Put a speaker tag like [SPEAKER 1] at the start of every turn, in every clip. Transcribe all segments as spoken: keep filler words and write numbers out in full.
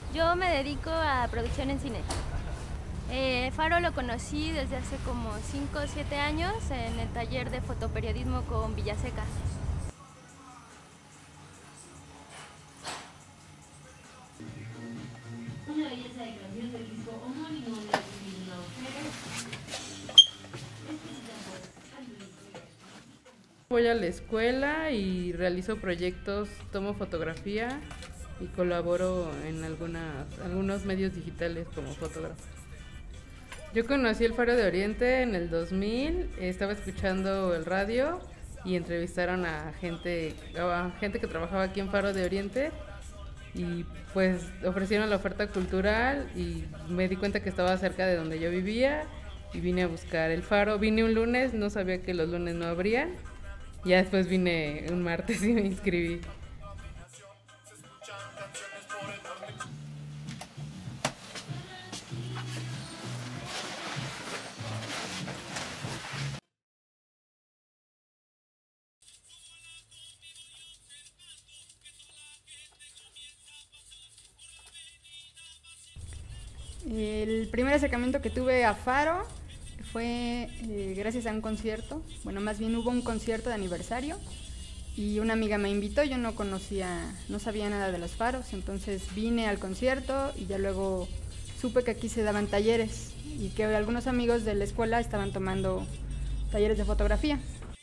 [SPEAKER 1] Yo me dedico a producción en cine. Eh, Faro lo conocí desde hace como cinco o siete años en el taller de fotoperiodismo con Villaseca.
[SPEAKER 2] Una belleza de canción del disco homónimo de Camilo
[SPEAKER 3] Voy a la escuela y realizo proyectos, tomo fotografía y colaboro en algunas, algunos medios digitales como fotógrafo. Yo conocí el Faro de Oriente en el dos mil, estaba escuchando el radio y entrevistaron a gente, a gente que trabajaba aquí en Faro de Oriente y pues ofrecieron la oferta cultural y me di cuenta que estaba cerca de donde yo vivía y vine a buscar el Faro. Vine un lunes, no sabía que los lunes no abrían, ya después vine un martes y me inscribí.
[SPEAKER 4] El primer acercamiento que tuve a Faro fue eh, gracias a un concierto, bueno, más bien hubo un concierto de aniversario y una amiga me invitó, yo no conocía, no sabía nada de los faros, entonces vine al concierto y ya luego supe que aquí se daban talleres y que algunos amigos de la escuela estaban tomando talleres de fotografía.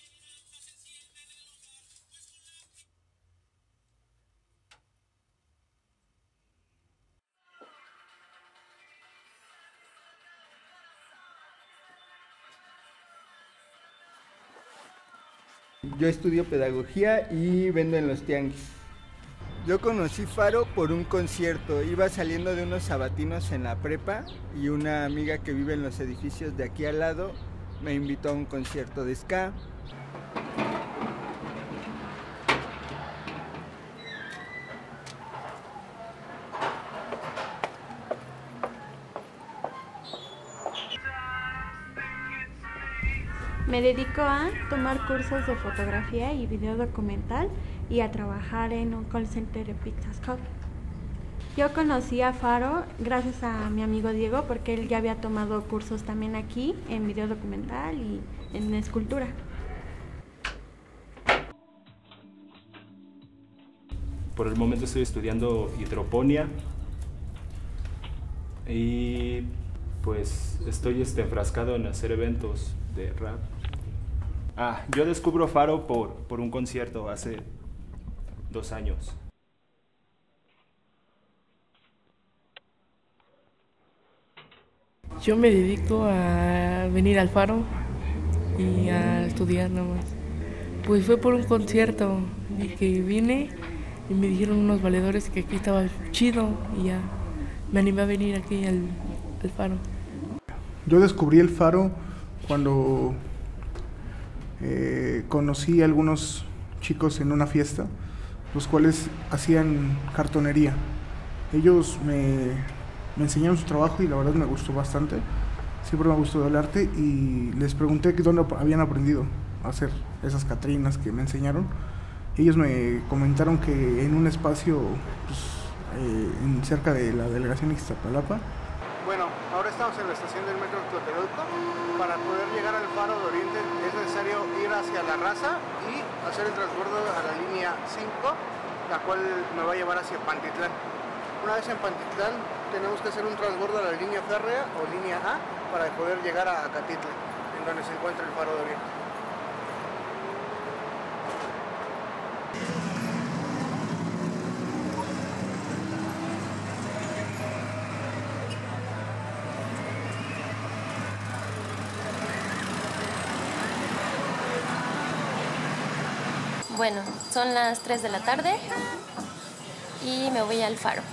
[SPEAKER 5] Yo estudio pedagogía y vendo en los tianguis. Yo conocí Faro por un concierto, iba saliendo de unos sabatinos en la prepa y una amiga que vive en los edificios de aquí al lado me invitó a un concierto de ska.
[SPEAKER 6] Me dedico a tomar cursos de fotografía y video documental y a trabajar en un call center de Pixas Hub. Yo conocí a Faro gracias a mi amigo Diego porque él ya había tomado cursos también aquí en video documental y en escultura.
[SPEAKER 7] Por el momento estoy estudiando hidroponía y pues estoy este, enfrascado en hacer eventos de rap. Ah, yo descubro Faro por, por un concierto hace dos años.
[SPEAKER 8] Yo me dedico a venir al Faro y a estudiar nomás. Pues fue por un concierto y que vine y me dijeron unos valedores que aquí estaba chido y ya me animé a venir aquí al, al Faro.
[SPEAKER 9] Yo descubrí el Faro cuando eh, conocí a algunos chicos en una fiesta, los cuales hacían cartonería. Ellos me, me enseñaron su trabajo y la verdad me gustó bastante. Siempre me gustó el arte y les pregunté que dónde habían aprendido a hacer esas catrinas que me enseñaron. Ellos me comentaron que en un espacio pues, eh, en, cerca de la delegación Ixtapalapa.
[SPEAKER 10] Bueno, ahora estamos en la estación del metro Tlatelolco. Para poder llegar al Faro de Oriente es necesario ir hacia La Raza y hacer el transbordo a la línea cinco, la cual me va a llevar hacia Pantitlán. Una vez en Pantitlán tenemos que hacer un transbordo a la línea férrea o línea A para poder llegar a Acatitla, en donde se encuentra el Faro de Oriente.
[SPEAKER 1] Bueno, son las tres de la tarde y me voy al Faro.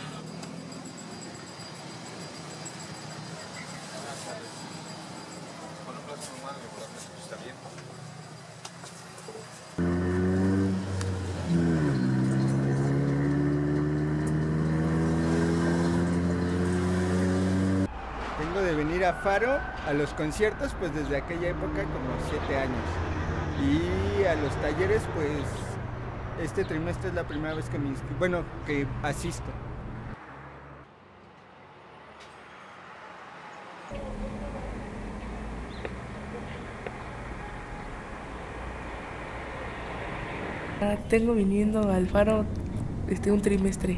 [SPEAKER 5] Vengo de venir a Faro a los conciertos pues desde aquella época como siete años. Y a los talleres, pues, este trimestre es la primera vez que me inscribo, bueno, que asisto.
[SPEAKER 8] Ah, tengo viniendo al Faro este, un trimestre.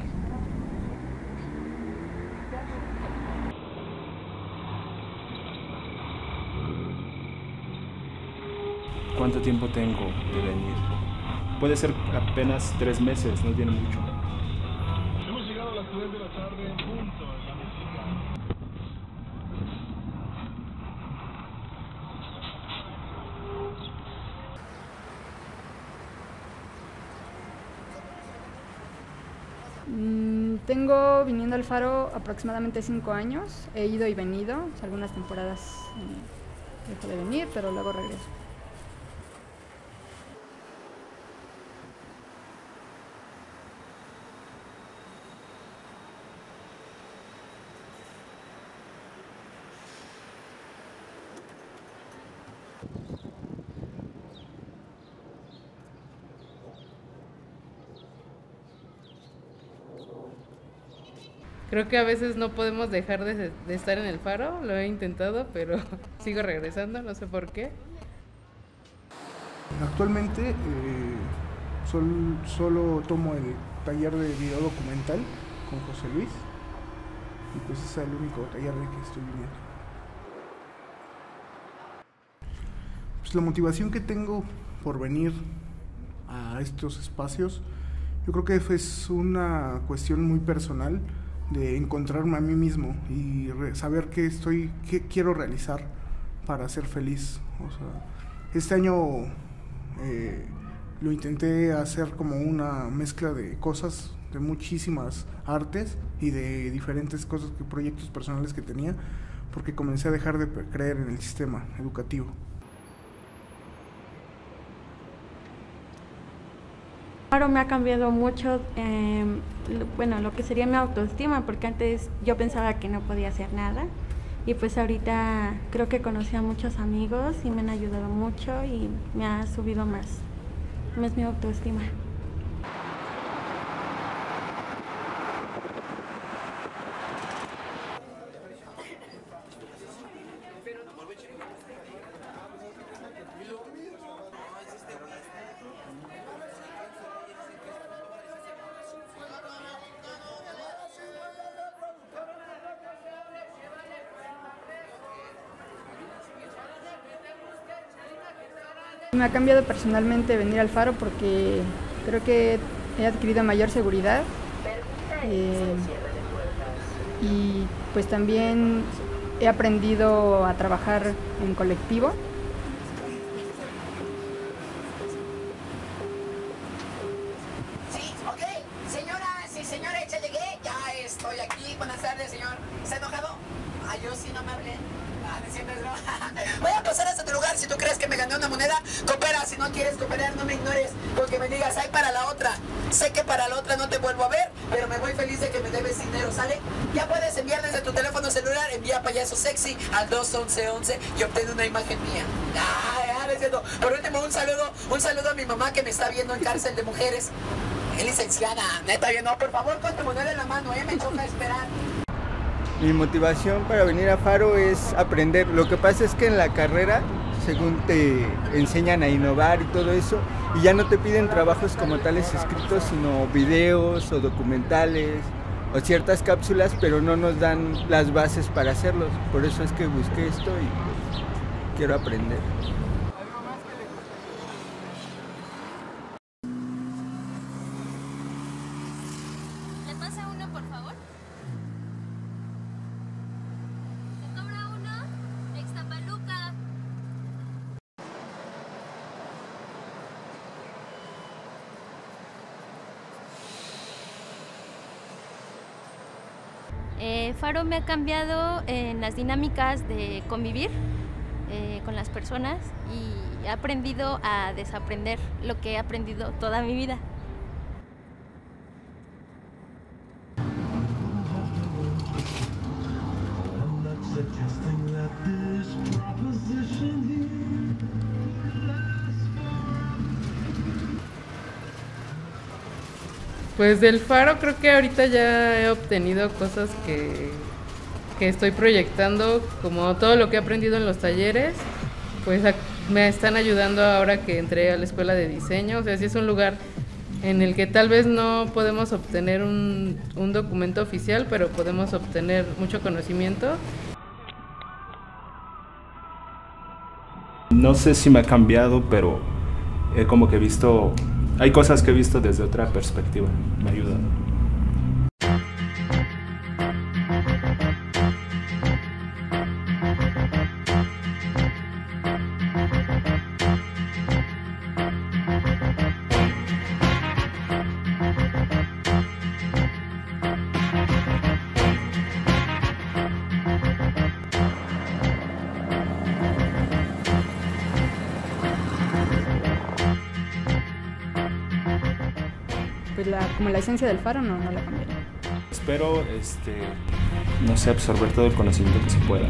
[SPEAKER 7] ¿Cuánto tiempo tengo de venir? Puede ser apenas tres meses, no tiene mucho.
[SPEAKER 10] Hemos llegado a las tres de la tarde en punto en la Mexicana.
[SPEAKER 4] Mm, tengo viniendo al Faro aproximadamente cinco años. He ido y venido. Algunas temporadas eh, dejo de venir, pero luego regreso.
[SPEAKER 3] Creo que a veces no podemos dejar de, de estar en el Faro, lo he intentado, pero sigo regresando, no sé por qué.
[SPEAKER 9] Actualmente eh, sol, solo tomo el taller de video documental con José Luis y pues ese es el único taller de que estoy viniendo. Pues la motivación que tengo por venir a estos espacios, yo creo que es una cuestión muy personal de encontrarme a mí mismo y re- saber qué estoy, qué quiero realizar para ser feliz. O sea, este año eh, lo intenté hacer como una mezcla de cosas, de muchísimas artes y de diferentes cosas, que proyectos personales que tenía, porque comencé a dejar de creer en el sistema educativo.
[SPEAKER 6] Faro me ha cambiado mucho, eh, lo, bueno, lo que sería mi autoestima, porque antes yo pensaba que no podía hacer nada y pues ahorita creo que conocí a muchos amigos y me han ayudado mucho y me ha subido más, más mi autoestima.
[SPEAKER 4] Me ha cambiado personalmente venir al Faro porque creo que he adquirido mayor seguridad eh, y pues también he aprendido a trabajar en colectivo.
[SPEAKER 11] Sí, ok. Señoras y señores, ya llegué, ya estoy aquí. Buenas tardes, señor. ¿Está enojado? Ah, yo sí, no me hablé. Ah, me sientes, ¿no? Voy a pasar hasta tu lugar. Si tú crees que me gané una moneda, coopera. Si no quieres cooperar, no me ignores. Porque me digas, ay, para la otra. Sé que para la otra no te vuelvo a ver, pero me voy feliz de que me debes dinero, ¿sale? Ya puedes enviar desde tu teléfono celular, envía payaso sexy al dos once once y obtén una imagen mía. Ay, ah, es cierto. Por último, un saludo, un saludo a mi mamá que me está viendo en cárcel de mujeres. Es licenciada, neta, bien, no, por favor, con tu moneda en la mano, eh, me choca esperar.
[SPEAKER 5] Mi motivación para venir a Faro es aprender. Lo que pasa es que en la carrera, según te enseñan a innovar y todo eso, y ya no te piden trabajos como tales escritos, sino videos o documentales o ciertas cápsulas, pero no nos dan las bases para hacerlos. Por eso es que busqué esto y pues, quiero aprender.
[SPEAKER 1] ¿Le pasa uno, por favor? Se cobra uno, Ixtapaluca. Eh, Faro me ha cambiado en las dinámicas de convivir eh, con las personas y he aprendido a desaprender lo que he aprendido toda mi vida.
[SPEAKER 3] Pues del Faro creo que ahorita ya he obtenido cosas que, que estoy proyectando, como todo lo que he aprendido en los talleres, pues me están ayudando ahora que entré a la escuela de diseño. O sea, sí es un lugar en el que tal vez no podemos obtener un, un documento oficial, pero podemos obtener mucho conocimiento.
[SPEAKER 7] No sé si me ha cambiado, pero he como que visto, hay cosas que he visto desde otra perspectiva, me ayuda.
[SPEAKER 4] Pues la, como la esencia del faro no, no la cambiaría.
[SPEAKER 7] Espero, este, no sé, absorber todo el conocimiento que se pueda.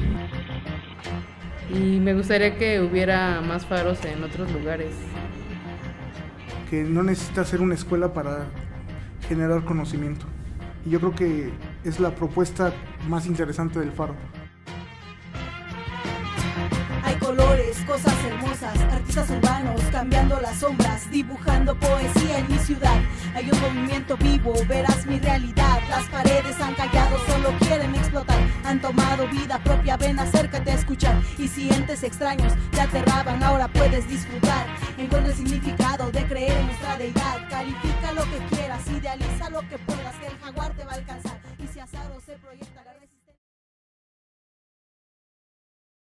[SPEAKER 3] Y me gustaría que hubiera más faros en otros lugares.
[SPEAKER 9] Que no necesita ser una escuela para generar conocimiento. Y yo creo que es la propuesta más interesante del faro.
[SPEAKER 12] Hay colores, cosas hermosas, artistas urbanos cambiando las sombras, dibujando poesía en mi ciudad. Hay un movimiento vivo, verás mi realidad. Las paredes han callado, solo quieren explotar. Han tomado vida propia, ven acércate a escuchar. Y si entes extraños te aterraban, ahora puedes disfrutar. Encuentra el significado de creer en nuestra deidad. Califica lo que quieras, idealiza lo que puedas, que el jaguar te va a alcanzar. Y si Azaro se proyecta